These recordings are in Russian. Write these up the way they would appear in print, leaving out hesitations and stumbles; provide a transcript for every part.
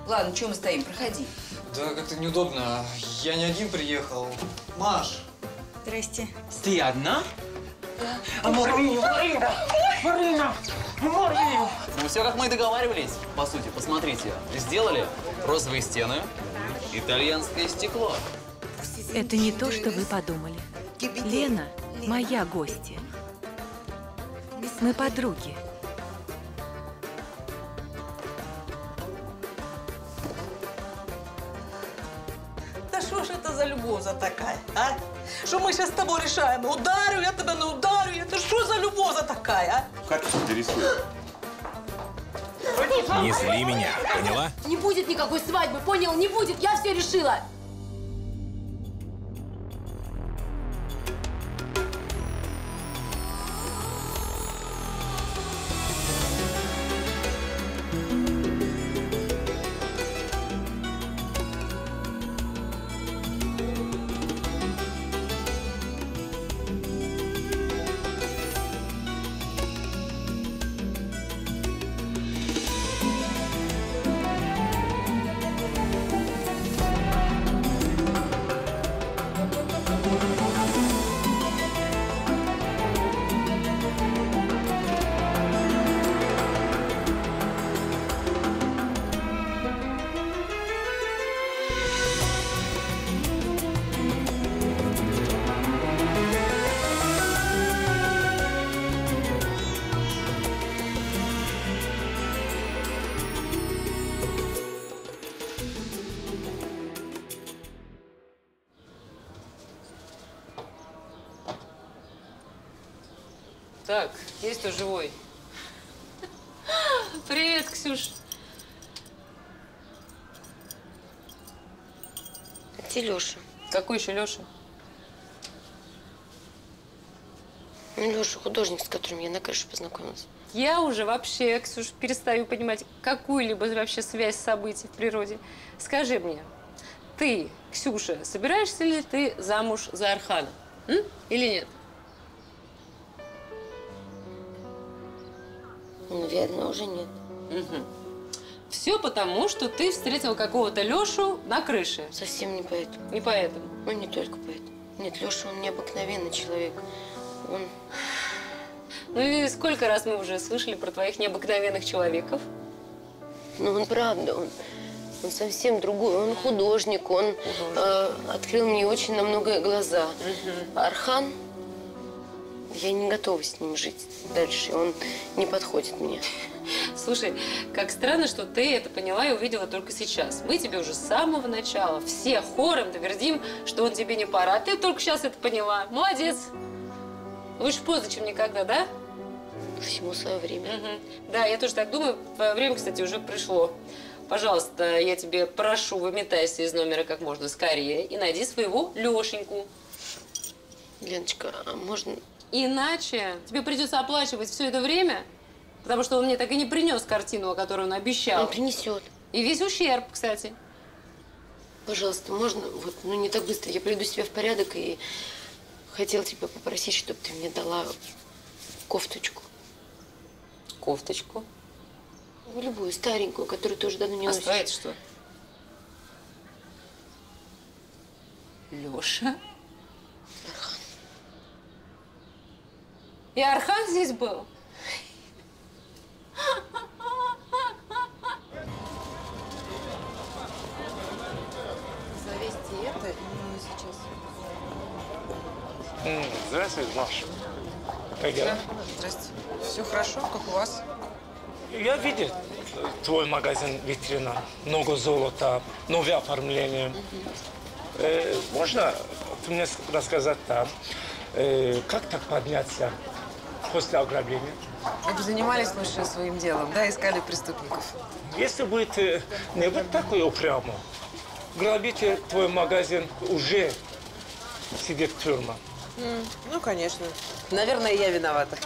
Ладно, чего мы стоим? Проходи. Да, как-то неудобно. Я не один приехал. Маш! Здрасте. Ты одна? Да. Марина! Ну, все как мы и договаривались, по сути. Посмотрите, сделали розовые стены, итальянское стекло. Это не то, что вы подумали. Лена – моя гостья. Мы подруги. Да что ж это за любовь за такая, а? Что мы сейчас с тобой решаем? Ударю я тебя, не ударю. Это что за любовь за такая, а? Как тебе рисует? Не зли меня, поняла? Не будет никакой свадьбы, понял? Не будет, я все решила. Так, есть кто живой? Привет, Ксюш. Где Леша? Какой еще Леша? Ну, Леша, художник, с которым я на крыше познакомилась. Я уже вообще, Ксюш, перестаю понимать какую-либо вообще связь событий в природе. Скажи мне, ты, Ксюша, собираешься ли ты замуж за Архана? Или нет? Наверное, уже нет. Угу. Все потому, что ты встретила какого-то Лешу на крыше. Совсем не поэтому. Не поэтому? Ну, не только поэтому. Нет, Леша, он необыкновенный человек. Он… Ну и сколько раз мы уже слышали про твоих необыкновенных человеков? Ну, он правда, он совсем другой. Он художник, он открыл мне очень на многое глаза. А Архан… Я не готова с ним жить дальше, он не подходит мне. Слушай, как странно, что ты это поняла и увидела только сейчас. Мы тебе уже с самого начала все хором твердим, что он тебе не пора. Ты только сейчас это поняла. Молодец. Лучше поздно, чем никогда, да? Всему свое время. Да, я тоже так думаю. Твое время, кстати, уже пришло. Пожалуйста, я тебе прошу, выметайся из номера как можно скорее и найди своего Лешеньку. Леночка, а можно… Иначе тебе придется оплачивать все это время, потому что он мне так и не принес картину, о которой он обещал. Он принесет. И весь ущерб, кстати. Пожалуйста, можно, вот, ну не так быстро. Я приведу себя в порядок и хотела тебя попросить, чтобы ты мне дала кофточку. Кофточку? Ну, любую, старенькую, которую ты уже давно не носишь. А это что? Леша? Архан. И Архан здесь был? Завести это и сейчас. Здравствуй, Маш. Как дела? Здрасте. Все хорошо, как у вас? Я видел твой магазин витрина. Много золота, новое оформление. Можно ты мне рассказать там, как так подняться после ограбления? Вы бы занимались лучше своим делом, да, искали преступников. Если будет не быть такой упрямым, грабитель твой магазин уже сидит в тюрьме. Ну, конечно. Наверное, я виновата.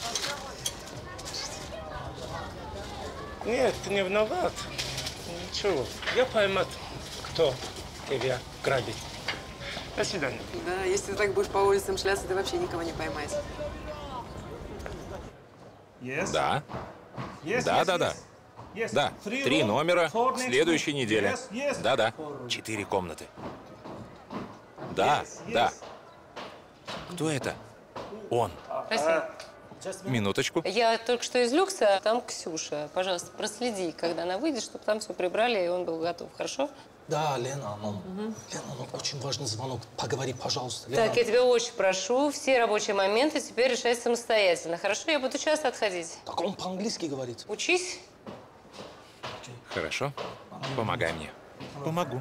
Нет, ты не виноват. Ничего. Я пойму, кто тебя грабит. До свидания. Да, если ты так будешь по улицам шляться, ты вообще никого не поймаешь. Да. Да. Да, 3 номера следующей неделе. Да-да, 4 комнаты. Да, да. Кто это? Он. Спасибо. Минуточку. Я только что из люкса, там Ксюша. Пожалуйста, проследи, когда она выйдет, чтобы там все прибрали, и он был готов. Хорошо? Да, Лена, Лена, очень важный звонок. Поговори, пожалуйста, Лена. Так, я тебя очень прошу, все рабочие моменты теперь решай самостоятельно. Хорошо? Я буду часто отходить. Так он по-английски говорит. Учись. Хорошо. Помогай мне. Помогу.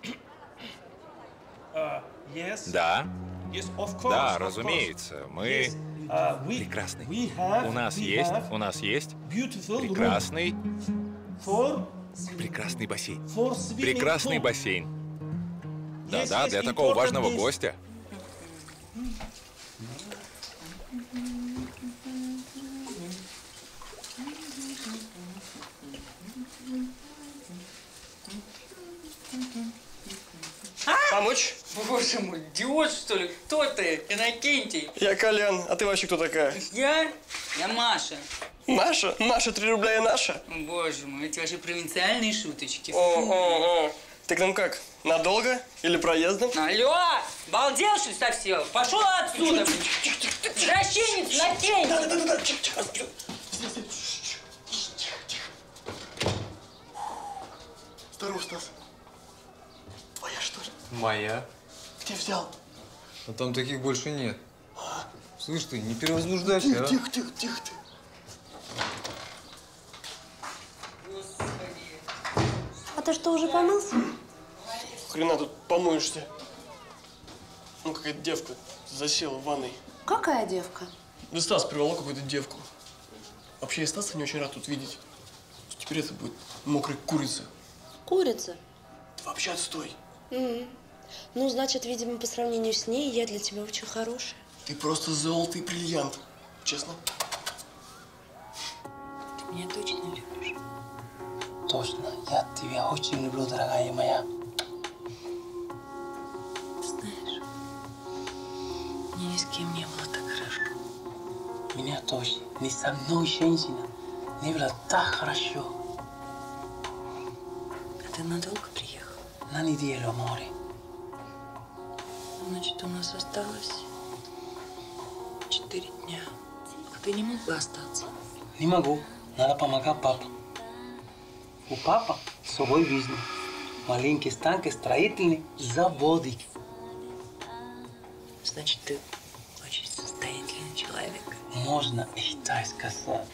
Да. Да, разумеется. Мы прекрасны. У нас есть прекрасный бассейн. Прекрасный бассейн. Да-да, для такого важного гостя. Помочь? Боже мой, идиот, что ли? Кто ты? Иннокентий? Я Колян, а ты вообще кто такая? Я Маша. Маша? Маша, 3 рубля и наша? Боже мой, эти ваши провинциальные шуточки. О. Ты к нам как? Надолго? Или проездом? Алло! Балдел, что ли, совсем? Пошел отсюда! Извращенец, Иннокентий! Да. Здорово, Стас. Твоя, что ли? Моя. Где взял? А там таких больше нет. Слышь ты, не перевозбуждайся, Тихо ты. А ты что, уже помылся? Хрена тут помоешься. Ну, какая-то девка засела в ванной. Какая девка? Да Стас привела какую-то девку. Вообще, я Стаса не очень рад тут видеть. Теперь это будет мокрая курица. Курица? Ты вообще отстой. Ну, значит, видимо, по сравнению с ней, я для тебя очень хорошая. Ты просто золото и бриллиант. Честно? Ты меня точно любишь? Точно. Я тебя очень люблю, дорогая моя. Знаешь, мне ни с кем не было так хорошо. Меня тоже. Ни со мной женщина не было так хорошо. А ты надолго приехал? На неделю, море. Значит, у нас осталось 4 дня. А ты не мог бы остаться? Не могу. Надо помогать папе. У папы свой бизнес. Маленький станки, строительный заводик. Значит, ты очень состоятельный человек. Можно и так сказать.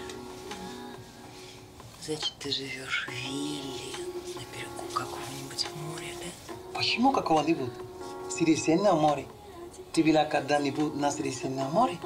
Значит, ты живешь в вилле на берегу какого-нибудь моря, да? Почему какого-нибудь? Средиземное море. Ты была когда-нибудь на Средиземном море?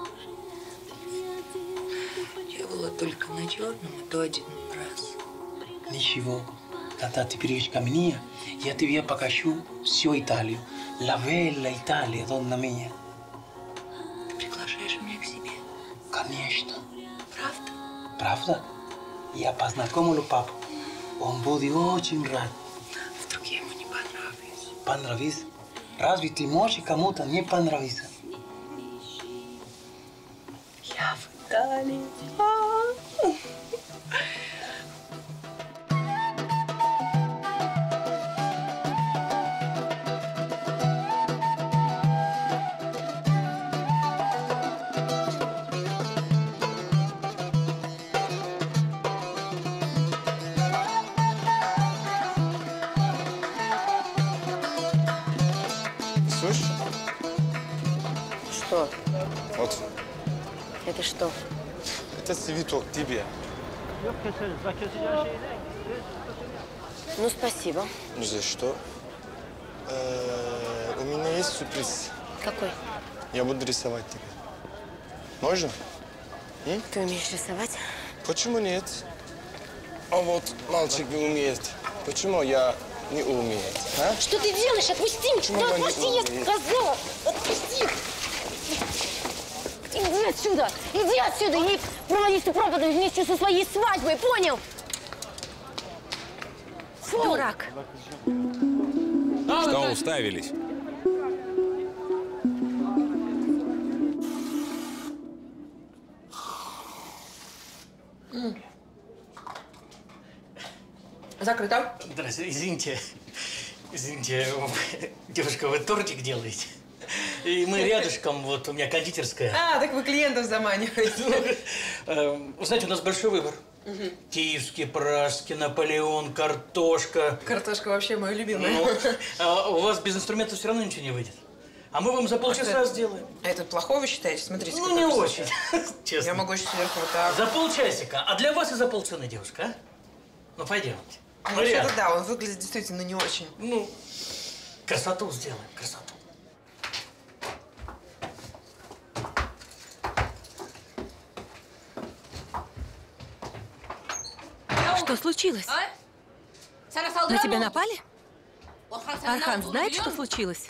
Я была только на Черном, и то 1 раз. Ничего. Когда ты приедешь ко мне, я тебе покажу всю Италию. La bella Italia, donna mia. Ты приглашаешь меня к себе? Конечно. Правда? Правда? Я познакомлю папу. Он будет очень рад. Вдруг я ему не понравлюсь? Понравись? Разве ты можешь кому-то не понравиться? Я в Италии. Слышишь? Что? Вот. Это что? Это цветок тебе. Ну, спасибо. За что? У меня есть сюрприз. Какой? Я буду рисовать тебя. Можно? Ты умеешь рисовать? Почему нет? А вот мальчик не умеет. Почему я не умею? А? Что ты делаешь? Отпусти! Почему Да я не отпусти, я умею? сказала! Отпусти! Иди отсюда! Иди отсюда! И проводи эту проповедь вместе со своей свадьбой, понял? Фу! Дурак. Что уставились? закрыто. Здравствуйте, извините. Извините, девушка, вы тортик делаете? И мы рядышком, вот у меня кондитерская. А, так вы клиентов заманиваете. Знаете, у нас большой выбор. Киевский, пражский, Наполеон, картошка. Картошка вообще моя любимая. Ну, у вас без инструментов все равно ничего не выйдет. А мы вам за полчаса сделаем. А это плохое вы считаете? Смотрите. Ну, не очень, честно. Я могу еще сверху вот так. За полчасика. А для вас и за полцены, девушка, а? Ну, пойдемте. Ну, вообще-то да, он выглядит действительно не очень. Ну, красоту сделаем, красоту. Что случилось? На тебя напали? Архан знает, что случилось?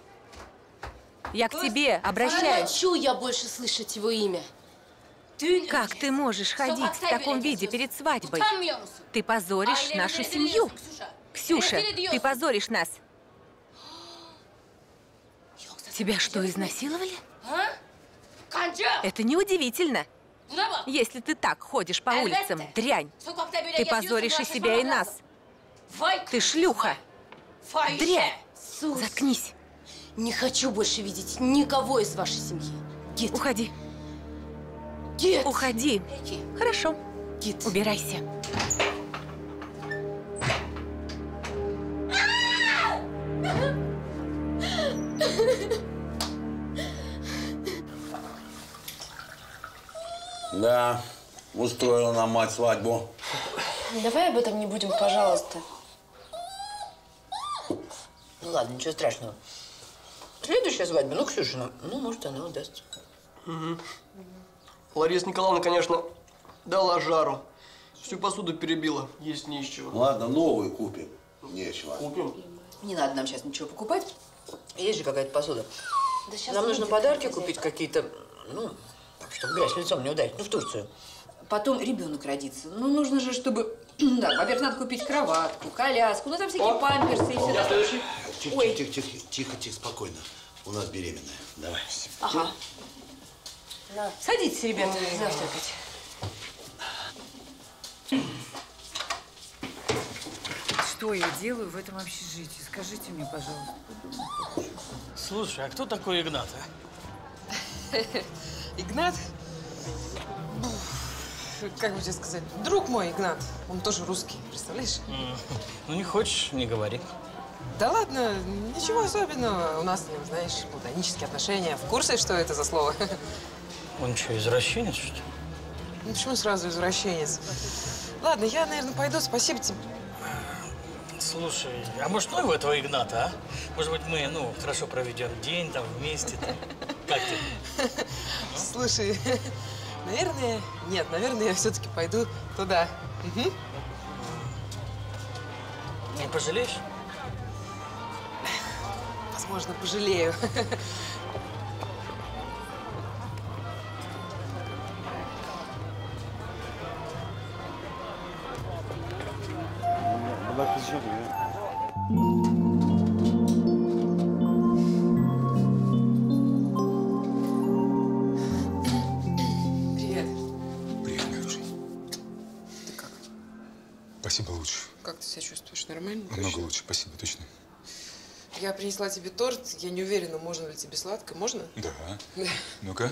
Я к тебе обращаюсь. Не хочу я больше слышать его имя. Как ты можешь ходить в таком виде перед свадьбой? Ты позоришь нашу семью. Ксюша, ты позоришь нас. Тебя что, изнасиловали? Это неудивительно. Если ты так ходишь по улицам, дрянь, ты позоришь и себя, и нас. Ты шлюха. Дрянь. Заткнись. Не хочу больше видеть никого из вашей семьи. Гит. Уходи. Гит. Уходи. Хорошо. Гит. Убирайся. Да, устроила нам мать свадьбу. Давай об этом не будем, пожалуйста. Ну ладно, ничего страшного. Следующая свадьба, ну, Ксюшина, ну, может, она удастся. Угу. Лариса Николаевна, конечно, дала жару. Всю посуду перебила, есть не из чего. Ладно, новую купим. Нечего. Купим? Не надо нам сейчас ничего покупать. Есть же какая-то посуда. Да нам нужно подарки купить какие-то, ну, чтобы грязь лицом не ударить, ну, в Турцию. Потом ребенок родится. Ну, нужно же, чтобы… Да, во-первых, надо купить кроватку, коляску, ну, там всякие памперсы и все. Я следующий. Ой. Тихо, спокойно. У нас беременная. Давай. Ага. Садитесь, ребята, завтракать. Что я делаю в этом общежитии? Скажите мне, пожалуйста. Слушай, а кто такой Игнат, а? Игнат? Как бы тебе сказать? Друг мой Игнат. Он тоже русский, представляешь? Ну, не хочешь, не говори. Да ладно, ничего особенного. У нас с ним, знаешь, платонические отношения. В курсе, что это за слово? Он что, извращенец, что ли? Ну, почему сразу извращенец? Ладно, я, наверное, пойду. Спасибо тебе. Слушай, а может, ну его этого Игната, а? Может быть, мы, ну, хорошо проведем день там вместе. Там. Как ты? Слушай, наверное, нет, наверное, я все-таки пойду туда. Угу. Не пожалеешь? Возможно, пожалею. Привет. Привет, моя хорошая. Ты как? Спасибо, лучше. Как ты себя чувствуешь? Нормально? Намного Точно? лучше, спасибо, точно. Я принесла тебе торт. Я не уверена, можно ли тебе сладкое. Можно? Да. Да. Ну-ка.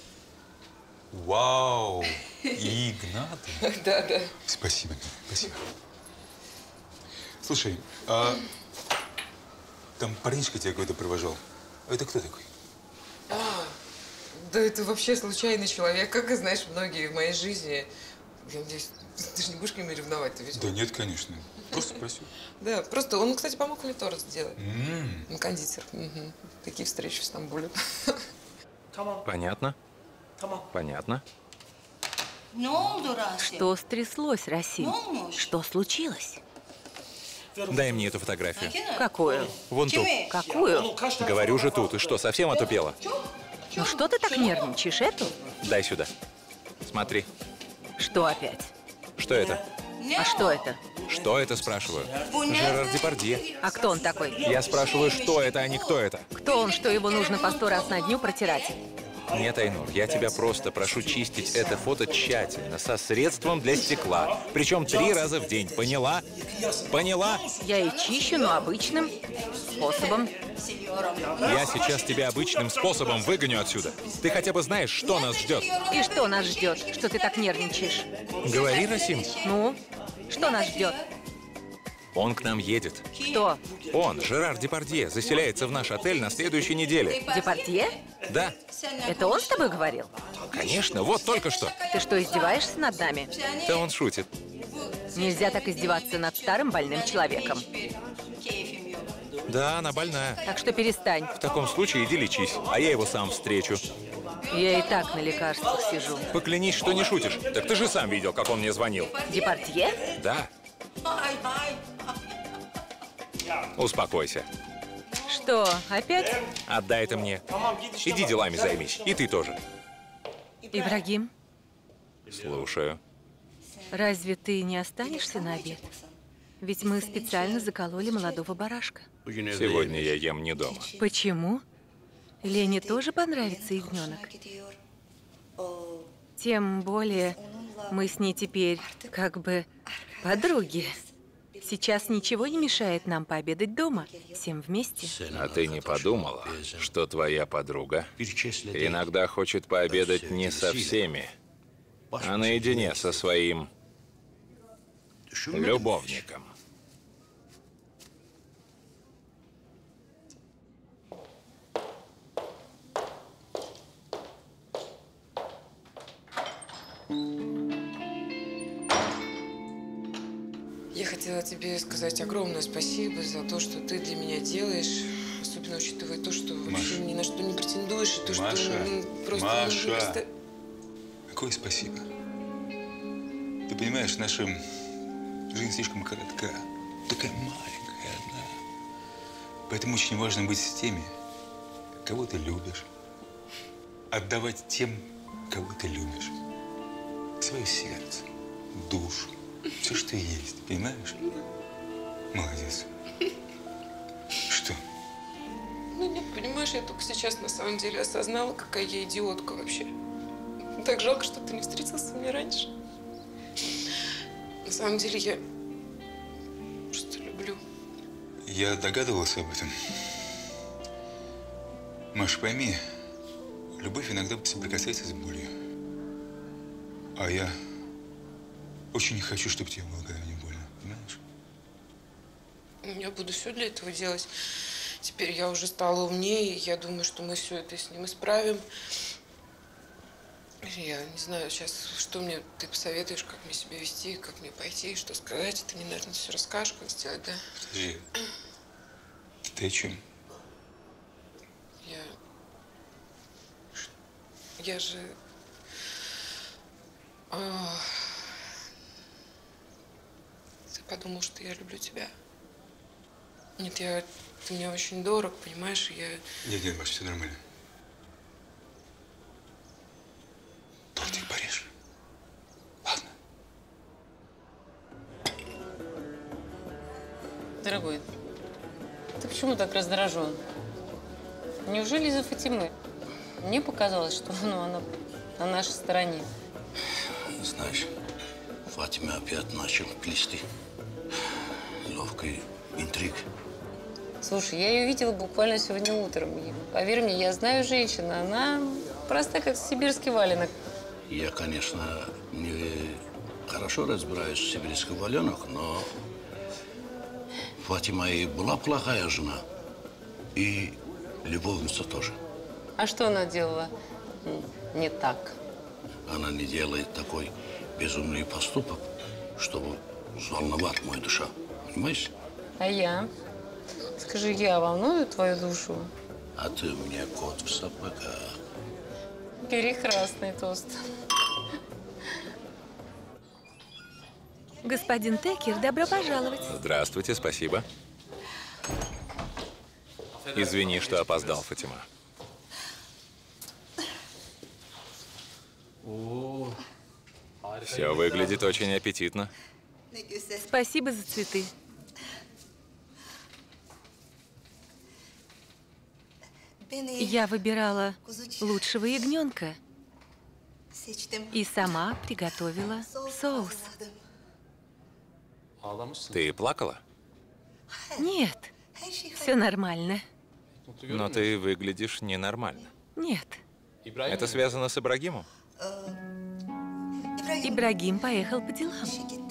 Вау! Игнат. Да. Спасибо, спасибо. Слушай, а там парнишка тебя какой-то провожал. А это кто такой? Да это вообще случайный человек. Как и знаешь, многие в моей жизни. Я надеюсь, ты же не будешь к нему ревновать, ты ведь? Да нет, конечно. Просто спросил. Да, просто он, кстати, помог мне торт сделать. Он кондитер. Угу. Такие встречи в Стамбуле. Понятно. Понятно. Что стряслось, Расим? Что случилось? Дай мне эту фотографию. Какую? Вон ту. Какую? Говорю же тут. Ты что, совсем отупела? Ну что ты так нервничаешь? Эту? Дай сюда. Смотри. Что опять? Что это? А что это? Что это, спрашиваю? Жерар Депардье. А кто он такой? Я спрашиваю, что это, а не кто это. Кто он, что его нужно по 100 раз на дню протирать? Нет, Айнур, я тебя просто прошу чистить это фото тщательно, со средством для стекла. Причем 3 раза в день. Поняла? Поняла? Я и чищу, но обычным способом. Я сейчас тебя обычным способом выгоню отсюда. Ты хотя бы знаешь, что нас ждет? И что нас ждет, что ты так нервничаешь? Говори, Расим. Ну, что нас ждет? Он к нам едет. Кто? Он, Жерар Депардье, заселяется в наш отель на следующей неделе. Депардье? Да. Это он с тобой говорил? Конечно, вот только что. Ты что, издеваешься над нами? Да он шутит. Нельзя так издеваться над старым больным человеком. Да, она больная. Так что перестань. В таком случае иди лечись, а я его сам встречу. Я и так на лекарствах сижу. Поклянись, что не шутишь. Так ты же сам видел, как он мне звонил. Депардье? Да. Успокойся. Что, опять? Отдай это мне. Иди делами займись. И ты тоже. Ибрагим, Слушаю. разве ты не останешься на обед? Ведь мы специально закололи молодого барашка. Сегодня я ем не дома. Почему? Лене тоже понравится ягненок. Тем более мы с ней теперь как бы подруги. Сейчас ничего не мешает нам пообедать дома, всем вместе. А ты не подумала, что твоя подруга иногда хочет пообедать не со всеми, а наедине со своим любовником? Я хотела тебе сказать огромное спасибо за то, что ты для меня делаешь. Особенно учитывая то, что вообще ни на что не претендуешь. И то, Маша, что просто... Маша, какое спасибо. Ты понимаешь, наша жизнь слишком коротка. Такая маленькая одна. Поэтому очень важно быть с теми, кого ты любишь. Отдавать тем, кого ты любишь. Свое сердце, душу. Все, что есть, понимаешь? Молодец. Что? Ну нет, понимаешь, я только сейчас на самом деле осознала, какая я идиотка вообще. Так жалко, что ты не встретился со мной раньше. На самом деле я просто люблю. Я догадывался об этом. Маш, пойми, любовь иногда соприкасается с болью. А я очень не хочу, чтобы тебе было когда-нибудь больно, понимаешь? Я буду все для этого делать. Теперь я уже стала умнее, и я думаю, что мы все это с ним исправим. Я не знаю сейчас, что мне ты посоветуешь, как мне себя вести, как мне пойти, что сказать. Ты мне, наверное, все расскажешь, как сделать, да? Подожди. Ты о чем? Я же... Ты подумал, что я люблю тебя? Нет, ты мне очень дорог, понимаешь? Нет, Маш, все нормально. Тортик порежь. Ладно. Дорогой, ты почему так раздражен? Неужели из-за Фатимы? Мне показалось, что она на нашей стороне. Знаешь, Фатима опять начал плести ловкий интриг. Слушай, я ее видела буквально сегодня утром. И, поверь мне, я знаю женщину, она простая, как сибирский валенок. Я, конечно, не хорошо разбираюсь в сибирских валенок, но Фатима и была плохая жена, и любовница тоже. А что она делала не так? Она не делает такой безумный поступок, чтобы взволновать мою душу. Понимаешь? А я? Скажи, я волную твою душу? А ты мне кот в сапогах. Перекрасный тост. Господин Текер, добро пожаловать. Здравствуйте, спасибо. Извини, что опоздал, Фатима. Все выглядит очень аппетитно. Спасибо за цветы. Я выбирала лучшего ягненка и сама приготовила соус. Ты плакала? Нет, все нормально. Но ты выглядишь ненормально. Нет. Это связано с Ибрагимом? Ибрагим поехал по делам.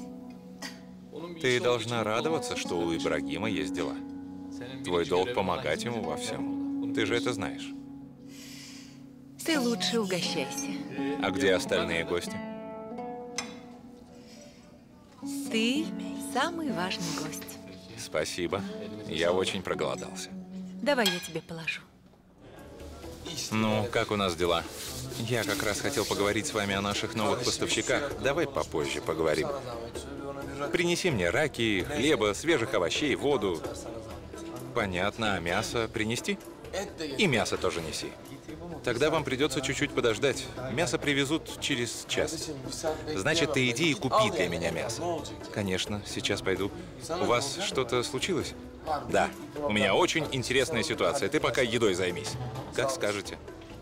Ты должна радоваться, что у Ибрагима есть дела. Твой долг помогать ему во всем. Ты же это знаешь. Ты лучше угощайся. А где остальные гости? Ты самый важный гость. Спасибо. Я очень проголодался. Давай я тебе положу. Ну, как у нас дела? Я как раз хотел поговорить с вами о наших новых поставщиках. Давай попозже поговорим. Принеси мне раки, хлеба, свежих овощей, воду. Понятно, а мясо принести? И мясо тоже неси. Тогда вам придется чуть-чуть подождать. Мясо привезут через час. Значит, ты иди и купи для меня мясо. Конечно, сейчас пойду. У вас что-то случилось? Да. У меня очень интересная ситуация. Ты пока едой займись. Как скажете.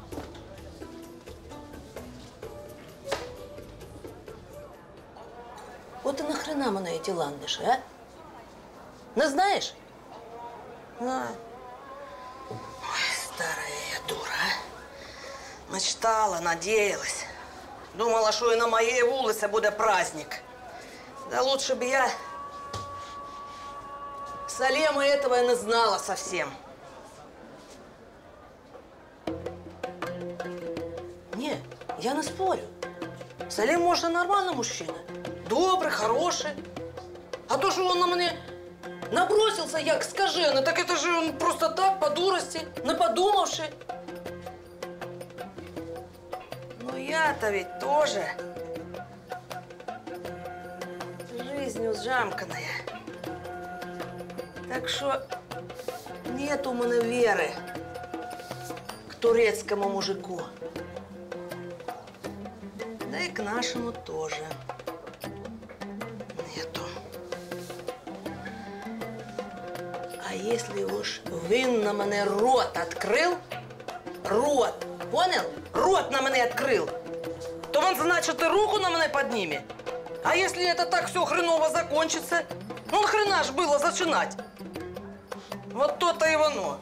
Вот и нахрена мы на эти ландыши, а? Ну, знаешь? Ой, старая я дура, а? Мечтала, надеялась. Думала, що і на моей вулиці буде праздник. Да лучше бы я Салема этого и не знала совсем. Не, я не спорю. Салем, может, и нормальный мужчина. Добрый, хороший. А то, что он на меня набросился, як скаженый, так это же он просто так, по дурости, не подумавши. Но я-то ведь тоже жизнью сжамканная. Так что нет у меня веры к турецкому мужику. Да и к нашему тоже нету. А если уж він на мене рот открыл, рот, понял? Рот на мене открыл, то он, значит, и руку на мене поднимет. А если это так все хреново закончится, ну хрена ж было зачинать. Вот то-то и воно.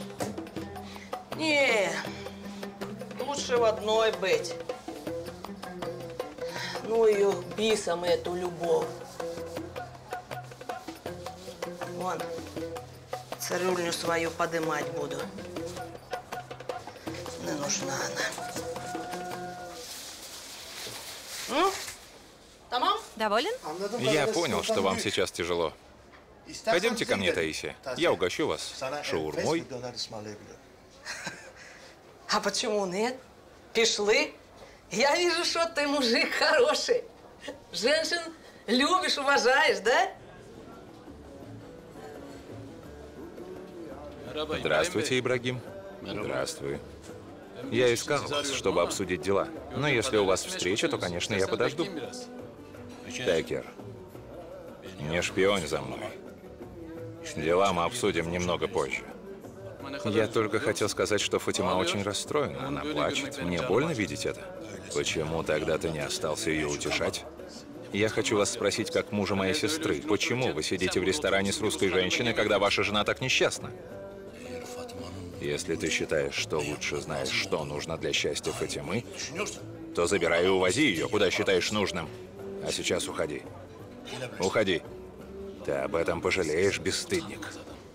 Не, лучше в одной быть. Ну ее бисом эту любовь. Вон, цирюльню свою подымать буду. Не нужна она. Тамам? Доволен? Я понял, что вам сейчас тяжело. Пойдемте ко мне, Таисия. Я угощу вас шаурмой. А почему нет? Пішли. Я вижу, что ты мужик хороший. Женщин любишь, уважаешь, да? Здравствуйте, Ибрагим. Здравствуй. Я искал вас, чтобы обсудить дела. Но если у вас встреча, то, конечно, я подожду. Текер, не шпионь за мной. Дела мы обсудим немного позже. Я только хотел сказать, что Фатима очень расстроена. Она плачет. Мне больно видеть это. Почему тогда ты не остался ее утешать? Я хочу вас спросить, как мужа моей сестры, почему вы сидите в ресторане с русской женщиной, когда ваша жена так несчастна? Если ты считаешь, что лучше знаешь, что нужно для счастья Фатимы, то забирай и увози ее, куда считаешь нужным. А сейчас уходи. Уходи. Ты об этом пожалеешь, бесстыдник.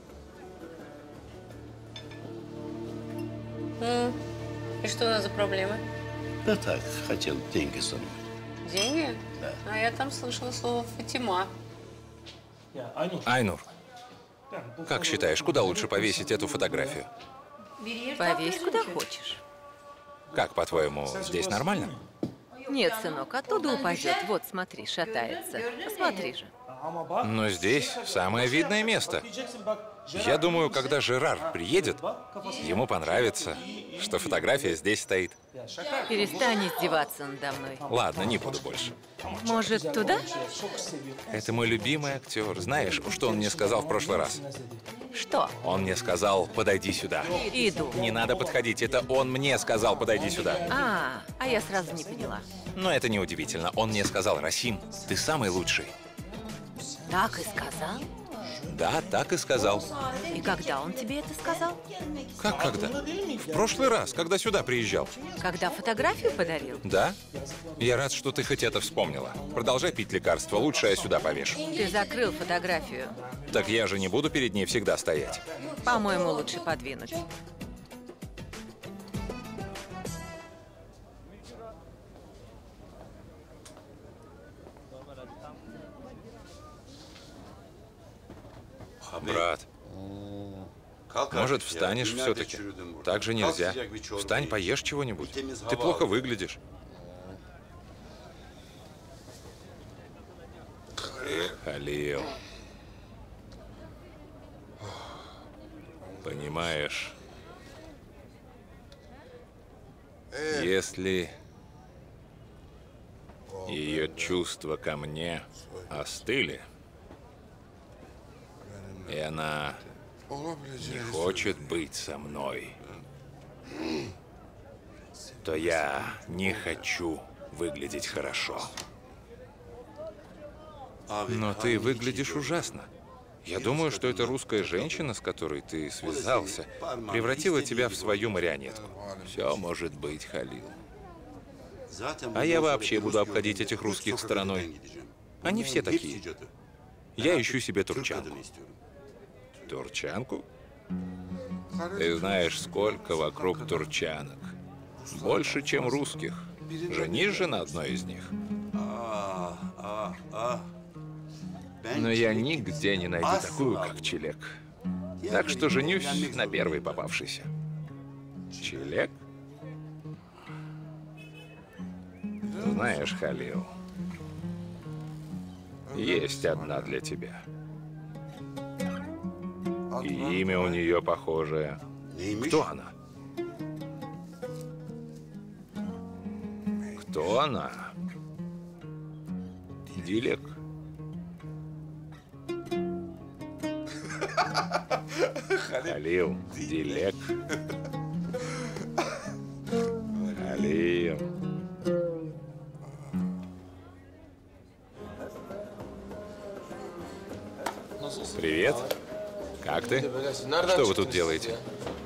И что у нас за проблемы? Да так, хотел деньги заработать. Деньги? Да. А я там слышала слово Фатима. Айнур, как считаешь, куда лучше повесить эту фотографию? Повесь куда хочешь. Как, по-твоему, здесь нормально? Нет, сынок, оттуда упадет. Вот, смотри, шатается. Посмотри же. Но здесь самое видное место. Я думаю, когда Жерар приедет, ему понравится, что фотография здесь стоит. Перестань издеваться надо мной. Ладно, не буду больше. Может, туда? Это мой любимый актер. Знаешь, что он мне сказал в прошлый раз? Что? Он мне сказал, подойди сюда. Иду. Не надо подходить, это он мне сказал, подойди сюда. А я сразу не поняла. Но это не удивительно. Он мне сказал, Расим, ты самый лучший. Так и сказал? Да, так и сказал. И когда он тебе это сказал? Как когда? В прошлый раз, когда сюда приезжал. Когда фотографию подарил? Да? Я рад, что ты хоть это вспомнила. Продолжай пить лекарства, лучше я сюда повешу. Ты закрыл фотографию. Так я же не буду перед ней всегда стоять. По-моему, лучше подвинуть. Брат, может, встанешь все-таки? Так же нельзя. Встань, поешь чего-нибудь. Ты плохо выглядишь. Халил. Понимаешь, если ее чувства ко мне остыли, и она не хочет быть со мной, то я не хочу выглядеть хорошо. Но ты выглядишь ужасно. Я думаю, что эта русская женщина, с которой ты связался, превратила тебя в свою марионетку. Все может быть, Халил. А я вообще буду обходить этих русских стороной. Они все такие. Я ищу себе турчанку. Турчанку? Ты знаешь, сколько вокруг турчанок. Больше, чем русских. Женись же на одной из них. Но я нигде не найду такую, как Чилек. Так что женюсь на первой попавшейся. Чилек? Знаешь, Халил, есть одна для тебя. И имя у нее похожее. Кто она? Кто она? Дилек. Халил, Дилек. Халил. Привет. Как ты? Что вы тут делаете?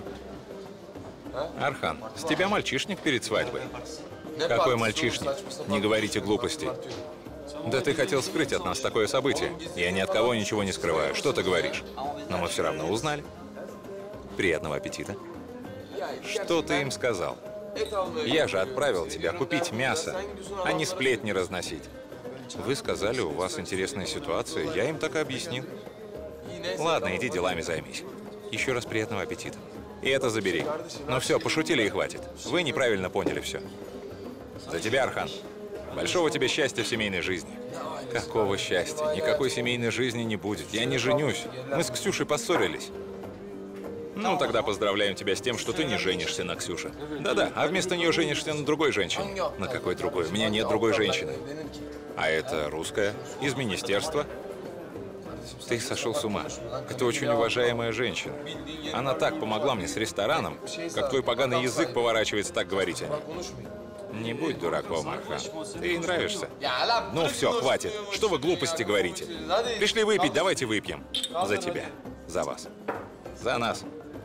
Архан, с тебя мальчишник перед свадьбой. Какой мальчишник? Не говорите глупостей. Да ты хотел скрыть от нас такое событие. Я ни от кого ничего не скрываю. Что ты говоришь? Но мы все равно узнали. Приятного аппетита. Что ты им сказал? Я же отправил тебя купить мясо, а не сплетни разносить. Вы сказали, у вас интересная ситуация. Я им так и объяснил. Ладно, иди делами займись. Еще раз приятного аппетита. И это забери. Ну все, пошутили и хватит. Вы неправильно поняли все. За тебя, Архан. Большого тебе счастья в семейной жизни. Какого счастья? Никакой семейной жизни не будет. Я не женюсь. Мы с Ксюшей поссорились. Ну, тогда поздравляем тебя с тем, что ты не женишься на Ксюше. Да-да, а вместо нее женишься на другой женщине. На какой другой? У меня нет другой женщины. А это русская, из министерства. Ты сошел с ума. Это очень уважаемая женщина. Она так помогла мне с рестораном, как твой поганый язык поворачивается так говорить о ней. Не будь дураком, Архан. Ты ей нравишься. Ну все, хватит. Что вы глупости говорите? Пришли выпить, давайте выпьем. За тебя. За вас. За нас.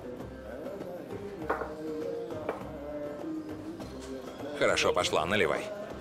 Хорошо, пошла, наливай.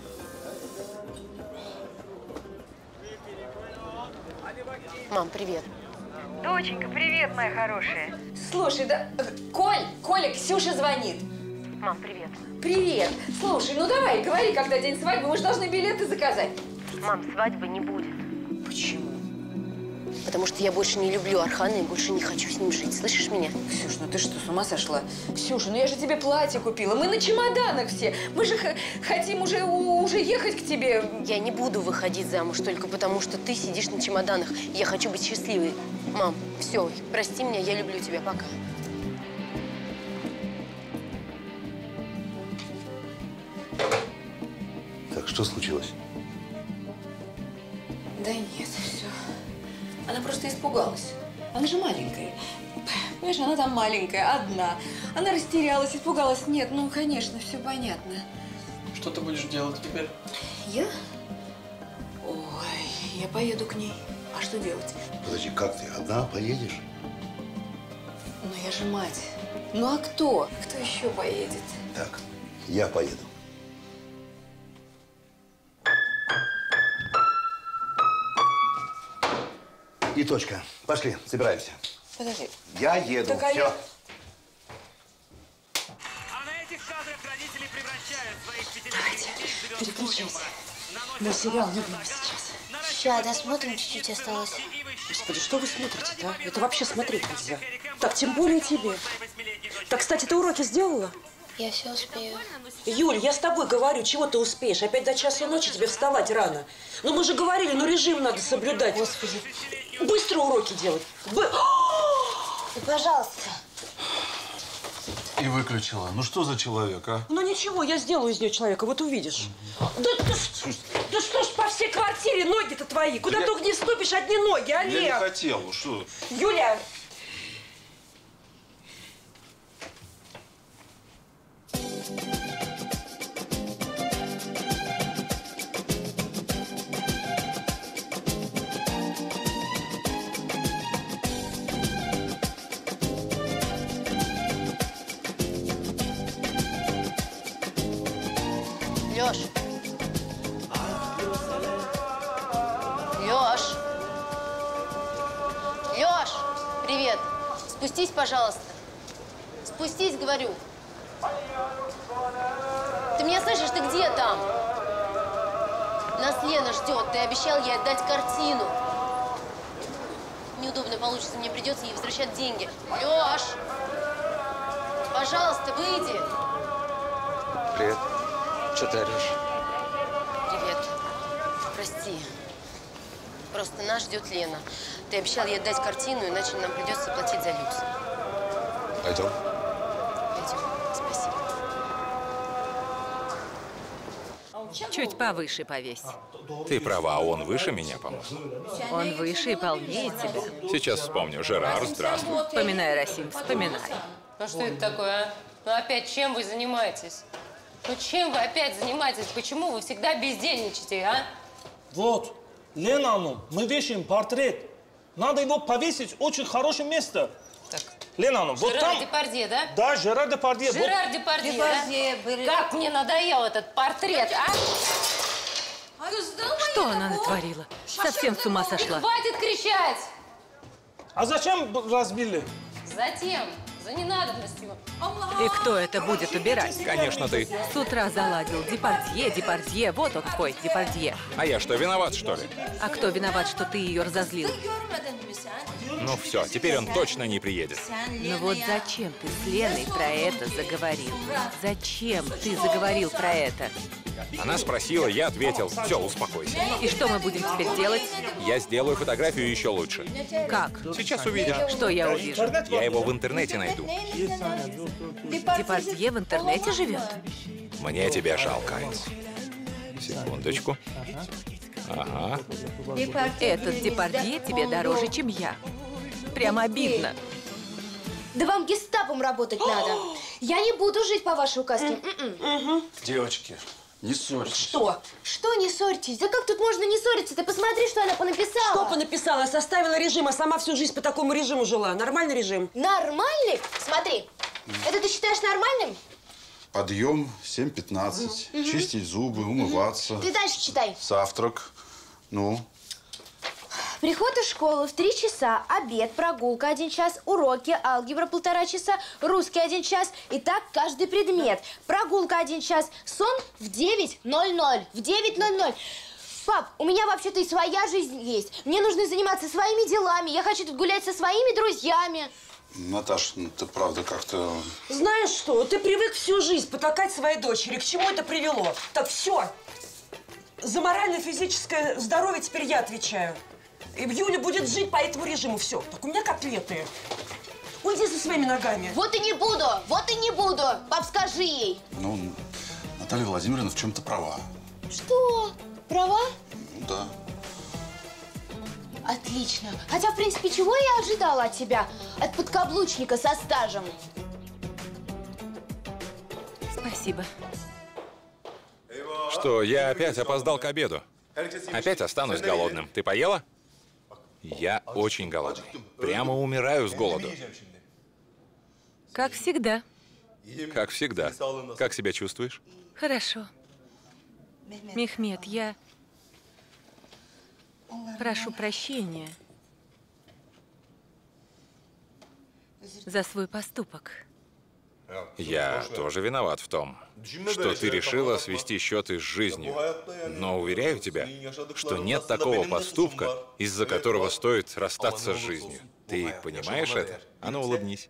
Мам, привет. Доченька, привет, моя хорошая. Слушай, да... Коля, Ксюша звонит. Мам, привет. Привет. Слушай, ну давай, говори, когда день свадьбы. Мы же должны билеты заказать. Мам, свадьбы не будет. Почему? Потому что я больше не люблю Архана и больше не хочу с ним жить. Слышишь меня? Ксюш, ну ты что, с ума сошла? Ксюша, ну я же тебе платье купила. Мы на чемоданах все. Мы же хотим уже ехать к тебе. Я не буду выходить замуж только потому, что ты сидишь на чемоданах. Я хочу быть счастливой. Мам, все, прости меня, я люблю тебя. Пока. Так, что случилось? Да нет, все. Она просто испугалась. Она же маленькая. Понимаешь, она там маленькая, одна. Она растерялась, испугалась. Нет, ну, конечно, все понятно. Что ты будешь делать теперь? Я? Ой, я поеду к ней. А что делать? Подожди, как ты? Одна поедешь? Ну, я же мать. Ну, а кто? Кто еще поедет? Так, я поеду. И точка. Пошли, собираемся. Подожди. Я еду. Так, а Все. я- Переключайся. Мы сериал любим сейчас. Сейчас досмотрим, чуть-чуть осталось. Господи, что вы смотрите-то, а? Это вообще смотреть нельзя. Так, тем более тебе. Так, кстати, ты уроки сделала? Я все успею. Юль, я с тобой говорю, чего ты успеешь? Опять до часу ночи тебе вставать рано. Ну, мы же говорили, ну, режим надо соблюдать. Господи. Быстро уроки делать. И, пожалуйста. И выключила. Ну что за человек, а? Ну, ничего, я сделаю из нее человека, вот увидишь. Да что ж по всей квартире ноги-то твои? Куда только не вступишь, одни ноги, Олег. Я не хотел, ну что? Юля! Лёш! Лёш! Лёш! Привет! Спустись, пожалуйста. Спустись, говорю. Ты меня слышишь? Ты где там? Нас Лена ждет. Ты обещал ей отдать картину. Неудобно получится. Мне придется ей возвращать деньги. Лёш! Пожалуйста, выйди. Привет. Что ты орешь? Привет. Прости. Просто нас ждет Лена. Ты обещал ей отдать картину, иначе нам придется платить за люкс. Пойдем. Пойдем. Спасибо. Чуть повыше повесь. Ты права, он выше меня, по-моему. Он выше и полнее тебя. Сейчас вспомню. Жерар, здравствуй. Вспоминай, Расим, вспоминай. Ну что это такое, а? Ну опять чем вы занимаетесь? Ну чем вы опять занимаетесь? Почему вы всегда бездельничаете, а? Вот, Лена, мы вешаем портрет. Надо его повесить в очень хорошее место. Так. Лена, вот Жерар там... Депардье, да? Да, Жерар Депардье. Жерар Депардье, да? Как мне надоел этот портрет, а? Что она натворила? Совсем с ума сошла. Хватит кричать! А зачем разбили? Затем, за ненадобностью. И кто это будет убирать? Конечно, ты. С утра заладил. Депардье, Депардье. Вот он твой, Депардье. А я что, виноват, что ли? А кто виноват, что ты ее разозлил? Ну все, теперь он точно не приедет. Ну вот зачем ты с Леной про это заговорил? Зачем ты заговорил про это? Она спросила, я ответил. Все, успокойся. И что мы будем теперь делать? Я сделаю фотографию еще лучше. Как? Сейчас увидишь. Что я увижу? Я его в интернете найду. Депардье в интернете живет? Мне тебя жалко. Секундочку. Ага. Этот Депардье тебе дороже, чем я. Прямо обидно. Да вам гестапом работать надо. Я не буду жить по вашей указке. Девочки, не ссорьтесь. Что? Что не ссорьтесь? Да как тут можно не ссориться? Ты посмотри, что она понаписала. Что понаписала? Составила режим, а сама всю жизнь по такому режиму жила. Нормальный режим? Нормальный? Смотри. Это ты считаешь нормальным? Подъем 7:15. Чистить зубы, умываться. Ты дальше читай. Завтрак. Ну? Приход из школы в 3 часа, обед, прогулка 1 час, уроки, алгебра 1,5 часа, русский 1 час. И так каждый предмет. Прогулка 1 час, сон в 9:00. В 9:00. Пап, у меня вообще-то и своя жизнь есть. Мне нужно заниматься своими делами. Я хочу тут гулять со своими друзьями. Наташ, ну ты правда как-то… Знаешь что, ты привык всю жизнь потакать своей дочери. К чему это привело? Так все. За морально-физическое здоровье теперь я отвечаю. И Юля будет жить по этому режиму. Все. Так у меня котлеты. Уйди со своими ногами. Вот и не буду, вот и не буду. Пап, скажи ей. Ну, Наталья Владимировна в чем-то права. Что? Права? Ну да. Отлично. Хотя, в принципе, чего я ожидала от тебя? От подкаблучника со стажем. Спасибо. Что, я опять опоздал к обеду. Опять останусь голодным. Ты поела? Я очень голодный. Прямо умираю с голоду. Как всегда. Как всегда. Как себя чувствуешь? Хорошо. Мехмед, я прошу прощения за свой поступок. Я тоже виноват в том, что ты решила свести счеты с жизнью. Но уверяю тебя, что нет такого поступка, из-за которого стоит расстаться с жизнью. Ты понимаешь это? А ну, улыбнись.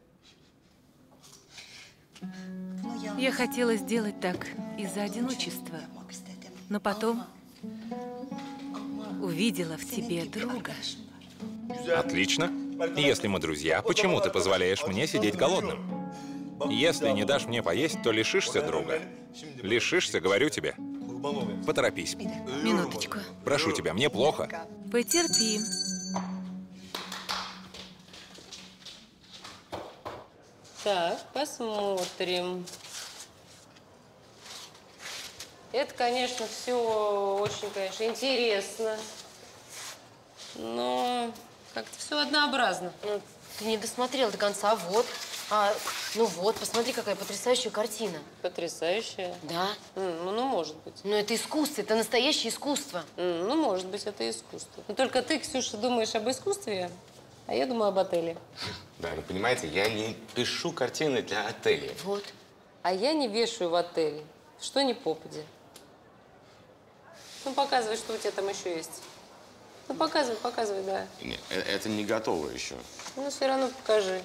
Я хотела сделать так из-за одиночества, но потом увидела в тебе друга. Отлично. Если мы друзья, почему ты позволяешь мне сидеть голодным? Если не дашь мне поесть, то лишишься друга. Лишишься, говорю тебе. Поторопись. Минуточку. Прошу тебя, мне плохо. Потерпи. Так, посмотрим. Это, конечно, все очень, конечно, интересно. Но как-то все однообразно. Ну, ты не досмотрел до конца. Вот. Ну вот, посмотри, какая потрясающая картина. Потрясающая? Да. Ну, может быть. Но это искусство, это настоящее искусство. Ну, может быть, это искусство. Но только ты, Ксюша, думаешь об искусстве, а я думаю об отеле. Да, ну понимаете, я не пишу картины для отелей. Вот. А я не вешаю в отеле, что ни попадя. Ну, показывай, что у тебя там еще есть. Ну, показывай, да. Нет, это не готово еще. Ну, все равно покажи.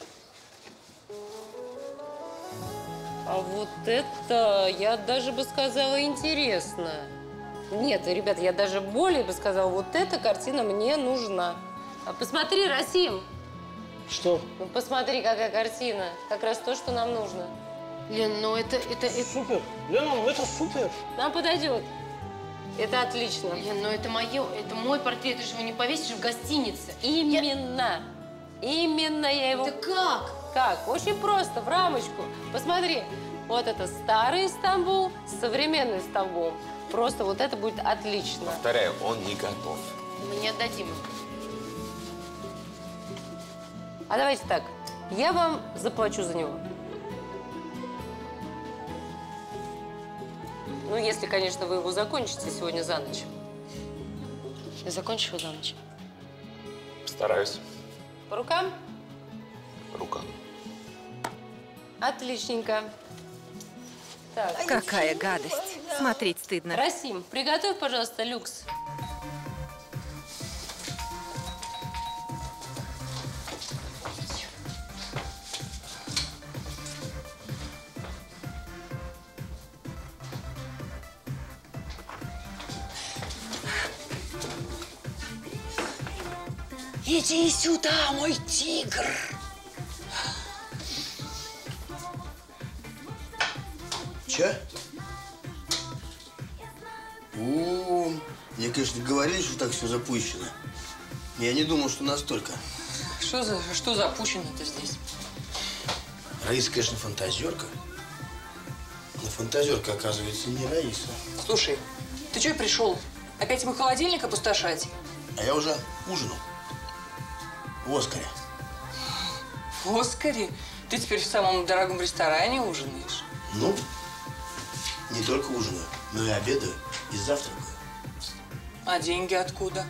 А вот это, я даже бы сказала, интересно. Нет, ребят, я даже более бы сказала, вот эта картина мне нужна. А посмотри, Расим. Что? Ну, посмотри, какая картина. Как раз то, что нам нужно. Лен, ну это… Супер. Лена, ну это супер. Нам подойдет. Это отлично. Лен, ну это мое, это мой портрет, ты же его не повесишь в гостинице. Именно. Именно я его… Это как? Как? Очень просто, в рамочку. Посмотри, вот это старый Стамбул с современным Стамбулом. Просто вот это будет отлично. Повторяю, он не готов. Мы не отдадим его. А давайте так, я вам заплачу за него. Ну, если, конечно, вы его закончите сегодня за ночь. Ты закончишь его за ночь? Стараюсь. По рукам? По рукам. Отличненько. Так. Какая гадость. Смотреть стыдно. Расим, приготовь, пожалуйста, люкс. Иди сюда, мой тигр. Че? Мне, конечно, говорили, что так все запущено. Я не думал, что настолько. Что запущено-то здесь? Раиса, конечно, фантазерка. Но фантазерка, оказывается, не Раиса. Слушай, ты что пришел? Опять мой холодильник опустошать? А я уже ужинал. В Оскаре. В Оскаре? Ты теперь в самом дорогом ресторане ужинаешь? Ну, не только ужинаю, но и обедаю, и завтракаю. А деньги откуда?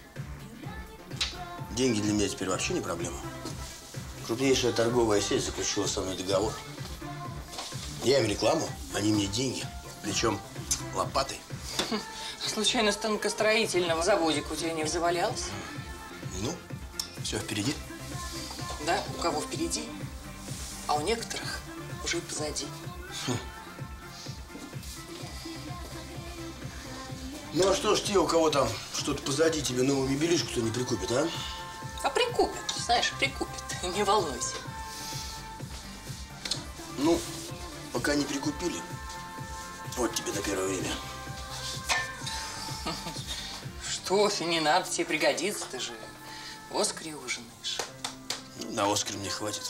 Деньги для меня теперь вообще не проблема. Крупнейшая торговая сеть заключила со мной договор. Я им рекламу, они мне деньги. Причем лопатой. Случайно станкостроительного заводика у тебя не завалялось? Ну, все впереди. Да, у кого впереди, а у некоторых уже и позади. Ну, а что ж те, у кого там что-то позади, тебе новую мебелишку-то не прикупит, а? А прикупят, знаешь, прикупят. Не волнуйся. Ну, пока не прикупили, вот тебе на первое время. Что ты, не надо, тебе пригодится, ты же в Оскаре ужинаешь. Ну, на Оскар мне хватит.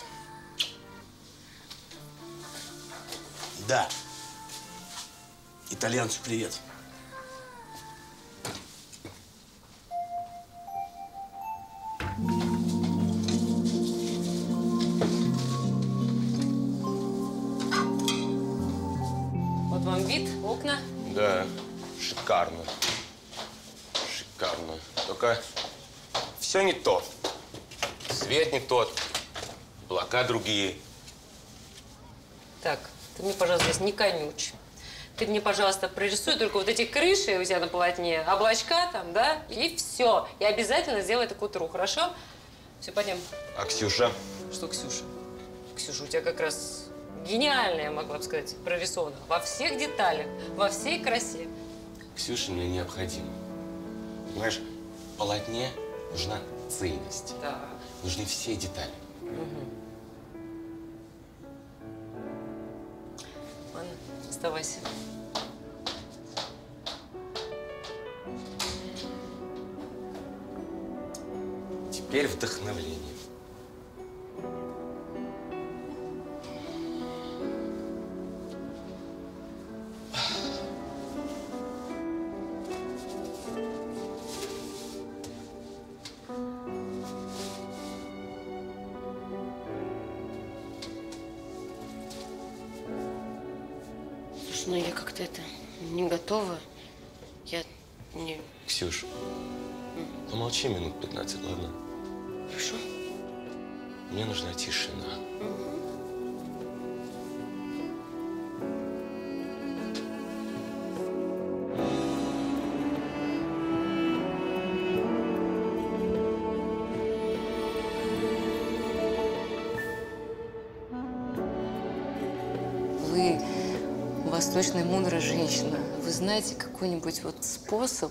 Да. Итальянцу привет. Вот вам вид, окна. Да, шикарно. Шикарно. Только все не то. Свет не тот, облака другие. Так, ты мне, пожалуйста, здесь не конючь. Ты мне, пожалуйста, прорисуй только вот эти крыши у тебя на полотне, облачка там, да, и все. И обязательно сделай это к утру, хорошо? Все, пойдем. А Ксюша? Что Ксюша? Ксюша, у тебя как раз гениальная, могла бы сказать, прорисована. Во всех деталях, во всей красе. Ксюша мне необходима. Понимаешь, в полотне нужна цельность. Да. Нужны все детали. Ладно, оставайся. Теперь вдохновление. Слушай, ну я как-то не готова. Я не... Ксюш, помолчи минут 15, ладно? Хорошо. Мне нужна тишина. Вы восточная мудрая женщина. Вы знаете какой-нибудь вот способ,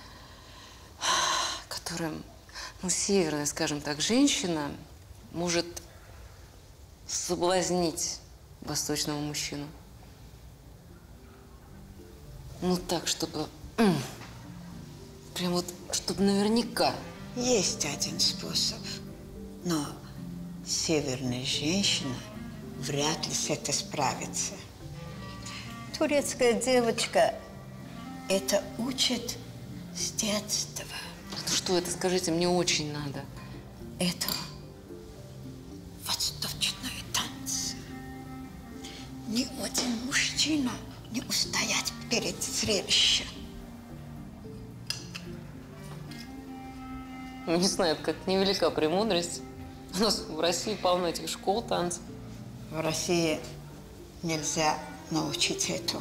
которым, ну, северная, скажем так, женщина может соблазнить восточного мужчину? Ну так, чтобы… Прям вот, чтобы наверняка. Есть один способ, но северная женщина вряд ли с этим справится. Турецкая девочка это учит с детства. Что это, скажите, мне очень надо. Это восточные танцы. Ни один мужчина не устоять перед зрелищем. Не знаю, это как невелика премудрость. У нас в России полно этих школ танцев. В России нельзя научить эту.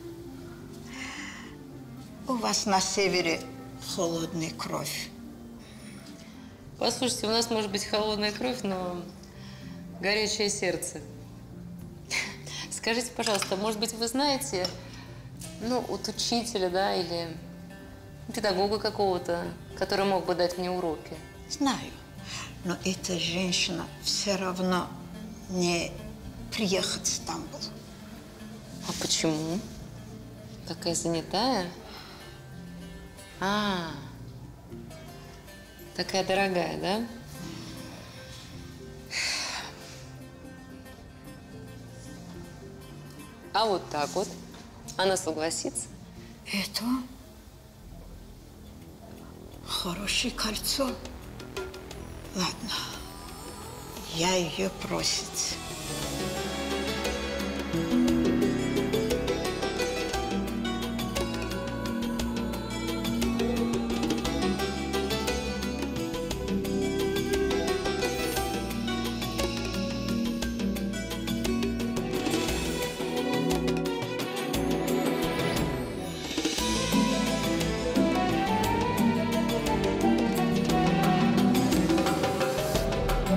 У вас на севере холодная кровь. Послушайте, у нас может быть холодная кровь, но горячее сердце. Скажите, пожалуйста, может быть, вы знаете, ну, вот учителя, да, или педагога какого-то, который мог бы дать мне уроки? Знаю, но эта женщина все равно не приехать в Стамбул. А почему? Такая занятая? А, такая дорогая, да? А вот так вот она согласится? Это хорошее кольцо. Ладно, я ее просить.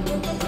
Thank you.